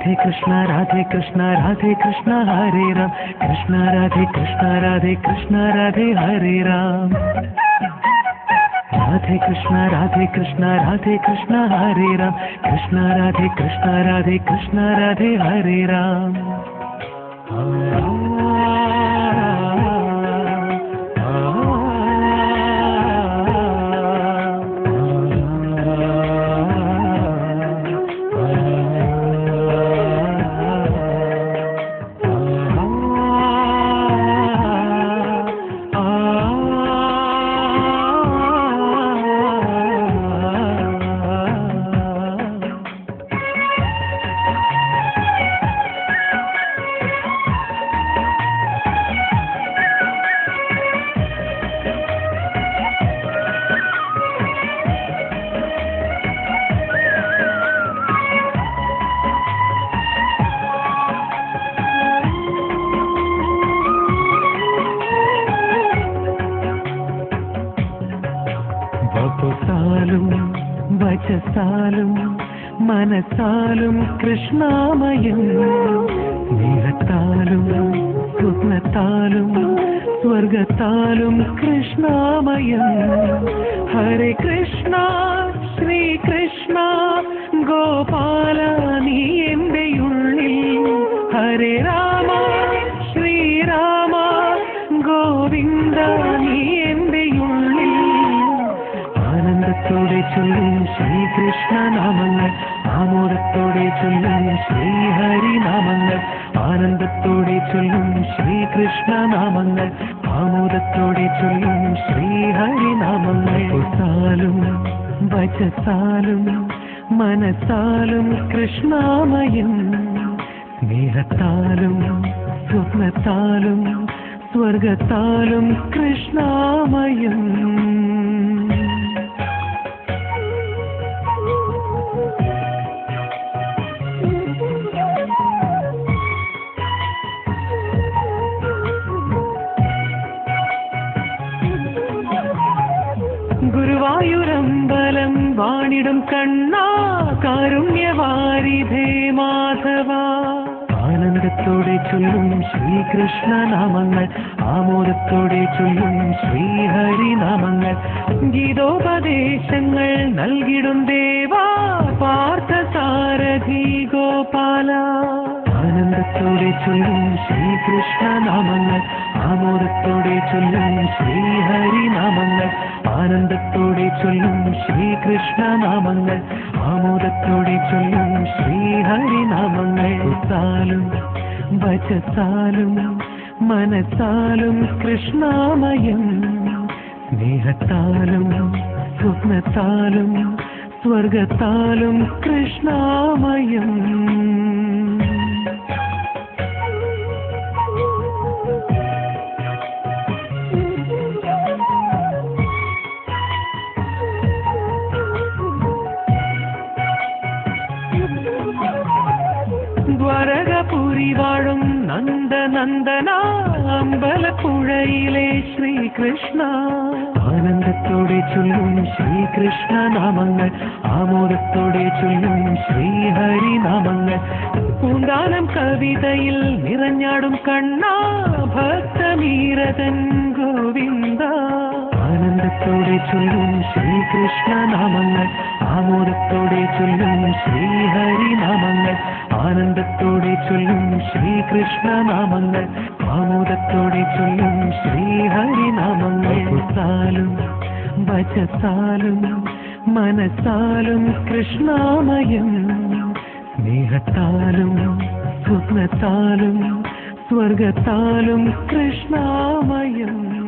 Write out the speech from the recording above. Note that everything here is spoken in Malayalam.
कृष्ण राधे कृष्ण हरे राम कृष्ण राधे कृष्ण राधे हरे राम राधे कृष्ण हरे राम कृष्ण राधे कृष्ण राधे हरे राम വചസാലും മനസാലും കൃഷ്ണാമയം സ്നേഹത്താലും സ്വപ്നത്താലും സ്വർഗത്താലും കൃഷ്ണാമയം ഹരേ കൃഷ്ണ ശ്രീകൃഷ്ണ ഗോപാല നീ എൻ്റെ ഉള്ളിൽ ഹരേ രാമ ശ്രീരാമ ഗോവിന്ദ നീ എൻ്റെ ഉള്ളിൽ ആനന്ദത്തോടെ ചൊല്ലും ശ്രീകൃഷ്ണ നാമങ്ങൾ ആമോദത്തോടെ ചൊല്ലും ശ്രീഹരി നാമങ്ങൾ ആനന്ദത്തോടെ ചൊല്ലും ശ്രീകൃഷ്ണ നാമങ്ങൾ ആമോദത്തോടെ ചൊല്ലും ശ്രീഹരി നാമങ്ങൾ സാലും വചസാലും മനസാലും കൃഷ്ണാമയം സ്നേഹത്താലും സ്വപ്നത്താലും സ്വർഗത്താലും കൃഷ്ണാമയം ഗുരുവായൂരമ്പലം വാണിടും കണ്ണാ കാരുണ്യവാരിധേ മാധവ ആനന്ദത്തോടെ ചൊല്ലും ശ്രീകൃഷ്ണ നാമങ്ങൾ ആമോദത്തോടെ ചൊല്ലും ശ്രീഹരി നാമങ്ങൾ ഗീതോപദേശങ്ങൾ നൽകിടും ദേവാ പാർത്ഥസാരഥി ഗോപാല ആനന്ദത്തോടെ ചൊല്ലും ശ്രീകൃഷ്ണ നാമങ്ങൾ ആമോദത്തോടെ ചൊല്ലും ശ്രീഹരി നാമങ്ങൾ ആനന്ദത്തോടെ ചൊല്ലും ശ്രീകൃഷ്ണ നാമങ്ങൾ ആമോദത്തോടെ ചൊല്ലും ശ്രീഹരി നാമങ്ങൾ സാലും വചസാലും മനസാലും കൃഷ്ണാമയം സ്നേഹത്താലും സ്വപ്നത്താലും സ്വർഗത്താലും കൃഷ്ണാമയം ദ്വാരകപുരി വാഴും നന്ദനന്ദന അമ്പലപ്പുഴയിലെ ശ്രീകൃഷ്ണ ആനന്ദത്തോടെ ചൊല്ലും ശ്രീകൃഷ്ണ നാമങ്ങൾ ആമോദത്തോടെ ചൊല്ലും ശ്രീഹരി നാമങ്ങൾ പൂന്താനം കവിതയിൽ നിറഞ്ഞാടും കണ്ണാ ഭക്തമീരതൻ ഗോവിന്ദ ആനന്ദത്തോടെ ചൊല്ലും ശ്രീകൃഷ്ണ നാമങ്ങൾ ആമോദത്തോടെ ചൊല്ലും ശ്രീഹരി നാമങ്ങൾ ആനന്ദത്തോടെ ചൊല്ലും ശ്രീകൃഷ്ണ നാമങ്ങൾ ആമോദത്തോടെ ചൊല്ലും ശ്രീഹരി നാമങ്ങൾ സാലും വചസാലും മനസാലും കൃഷ്ണാമയം സ്നേഹത്താലും സ്വപ്നത്താലും സ്വർഗത്താലും കൃഷ്ണാമയം